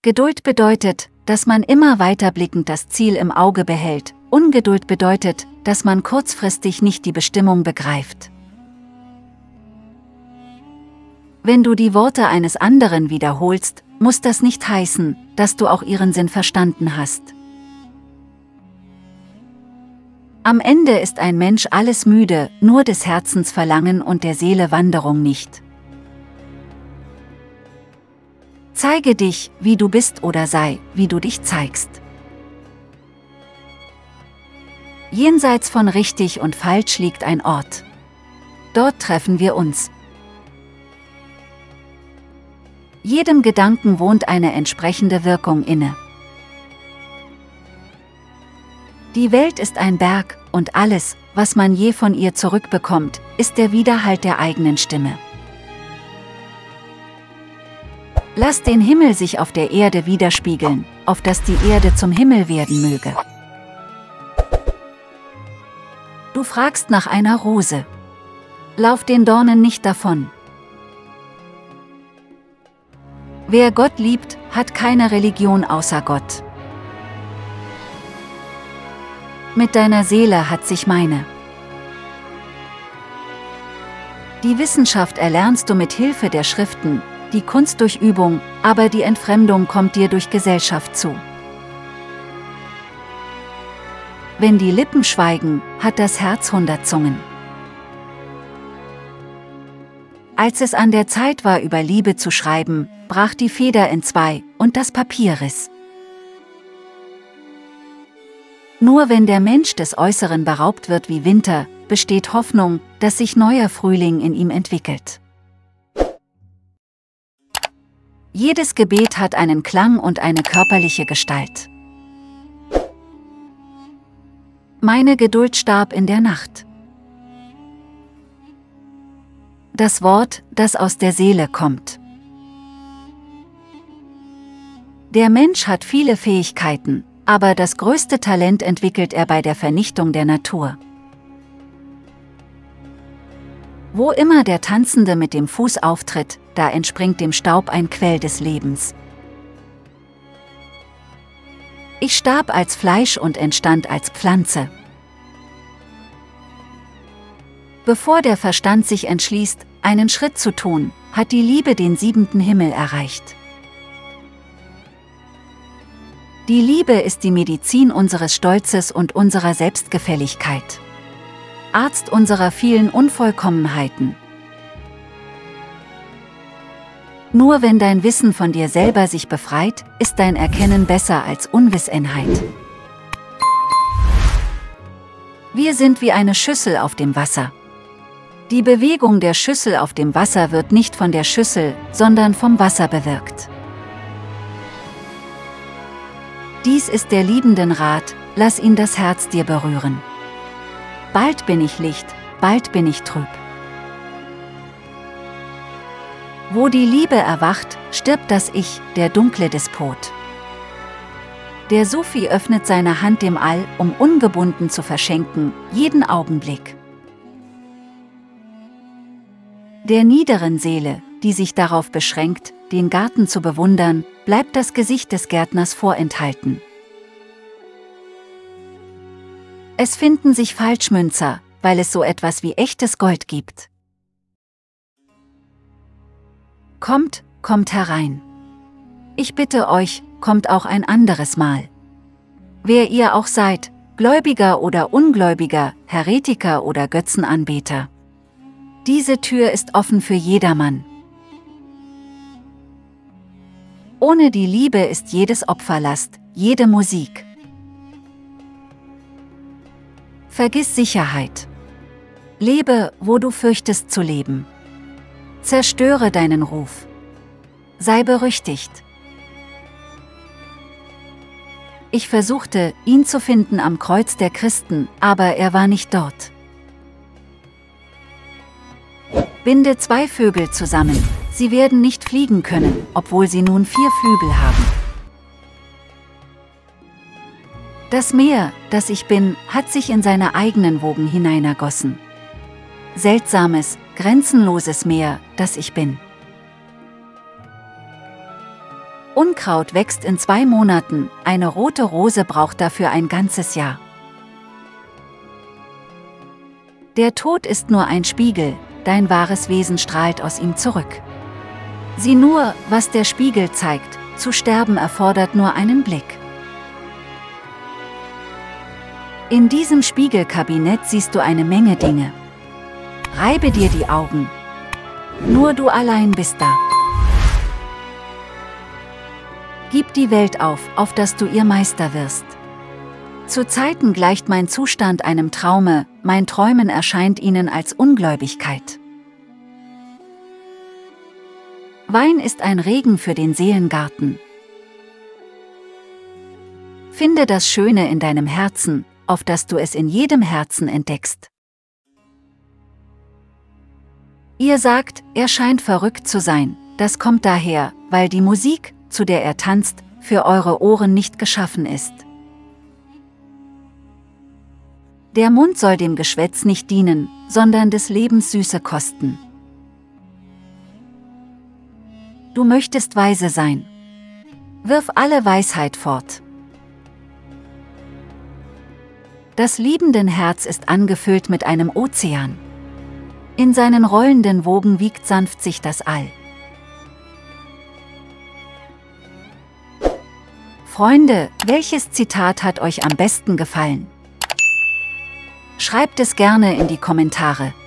Geduld bedeutet, dass man immer weiterblickend das Ziel im Auge behält. Ungeduld bedeutet, dass man kurzfristig nicht die Bestimmung begreift. Wenn du die Worte eines anderen wiederholst, muss das nicht heißen, dass du auch ihren Sinn verstanden hast. Am Ende ist ein Mensch alles müde, nur des Herzens Verlangen und der Seele Wanderung nicht. Zeige dich, wie du bist oder sei, wie du dich zeigst. Jenseits von richtig und falsch liegt ein Ort. Dort treffen wir uns. Jedem Gedanken wohnt eine entsprechende Wirkung inne. Die Welt ist ein Berg, und alles, was man je von ihr zurückbekommt, ist der Widerhall der eigenen Stimme. Lass den Himmel sich auf der Erde widerspiegeln, auf dass die Erde zum Himmel werden möge. Du fragst nach einer Rose. Lauf den Dornen nicht davon. Wer Gott liebt, hat keine Religion außer Gott. Mit deiner Seele hat sich meine. Die Wissenschaft erlernst du mit Hilfe der Schriften, die Kunst durch Übung, aber die Entfremdung kommt dir durch Gesellschaft zu. Wenn die Lippen schweigen, hat das Herz 100 Zungen. Als es an der Zeit war, über Liebe zu schreiben, brach die Feder entzwei, und das Papier riss. Nur wenn der Mensch des Äußeren beraubt wird wie Winter, besteht Hoffnung, dass sich neuer Frühling in ihm entwickelt. Jedes Gebet hat einen Klang und eine körperliche Gestalt. Meine Geduld starb in der Nacht. Das Wort, das aus der Seele kommt. Der Mensch hat viele Fähigkeiten, aber das größte Talent entwickelt er bei der Vernichtung der Natur. Wo immer der Tanzende mit dem Fuß auftritt, da entspringt dem Staub ein Quell des Lebens. Ich starb als Fleisch und entstand als Pflanze. Bevor der Verstand sich entschließt, einen Schritt zu tun, hat die Liebe den 7. Himmel erreicht. Die Liebe ist die Medizin unseres Stolzes und unserer Selbstgefälligkeit. Arzt unserer vielen Unvollkommenheiten. Nur wenn dein Wissen von dir selber sich befreit, ist dein Erkennen besser als Unwissenheit. Wir sind wie eine Schüssel auf dem Wasser. Die Bewegung der Schüssel auf dem Wasser wird nicht von der Schüssel, sondern vom Wasser bewirkt. Dies ist der liebenden Rat, lass ihn das Herz dir berühren. Bald bin ich Licht, bald bin ich trüb. Wo die Liebe erwacht, stirbt das Ich, der dunkle Despot. Der Sufi öffnet seine Hand dem All, um ungebunden zu verschenken, jeden Augenblick. Der niederen Seele, die sich darauf beschränkt, den Garten zu bewundern, bleibt das Gesicht des Gärtners vorenthalten. Es finden sich Falschmünzer, weil es so etwas wie echtes Gold gibt. Kommt, kommt herein. Ich bitte euch, kommt auch ein anderes Mal. Wer ihr auch seid, Gläubiger oder Ungläubiger, Heretiker oder Götzenanbeter. Diese Tür ist offen für jedermann. Ohne die Liebe ist jedes Opferlast, jede Musik. Vergiss Sicherheit. Lebe, wo du fürchtest zu leben. Zerstöre deinen Ruf. Sei berüchtigt. Ich versuchte, ihn zu finden am Kreuz der Christen, aber er war nicht dort. Binde 2 Vögel zusammen, sie werden nicht fliegen können, obwohl sie nun 4 Flügel haben. Das Meer, das ich bin, hat sich in seine eigenen Wogen hineinergossen. Seltsames, grenzenloses Meer, das ich bin. Unkraut wächst in 2 Monaten, eine rote Rose braucht dafür ein ganzes Jahr. Der Tod ist nur ein Spiegel, dein wahres Wesen strahlt aus ihm zurück. Sieh nur, was der Spiegel zeigt, zu sterben erfordert nur einen Blick. In diesem Spiegelkabinett siehst du eine Menge Dinge. Reibe dir die Augen. Nur du allein bist da. Gib die Welt auf dass du ihr Meister wirst. Zu Zeiten gleicht mein Zustand einem Traume, mein Träumen erscheint ihnen als Ungläubigkeit. Wein ist ein Regen für den Seelengarten. Finde das Schöne in deinem Herzen, auf dass du es in jedem Herzen entdeckst. Ihr sagt, er scheint verrückt zu sein, das kommt daher, weil die Musik, zu der er tanzt, für eure Ohren nicht geschaffen ist. Der Mund soll dem Geschwätz nicht dienen, sondern des Lebens Süße kosten. Du möchtest weise sein. Wirf alle Weisheit fort. Das liebenden Herz ist angefüllt mit einem Ozean. In seinen rollenden Wogen wiegt sanft sich das All. Freunde, welches Zitat hat euch am besten gefallen? Schreibt es gerne in die Kommentare.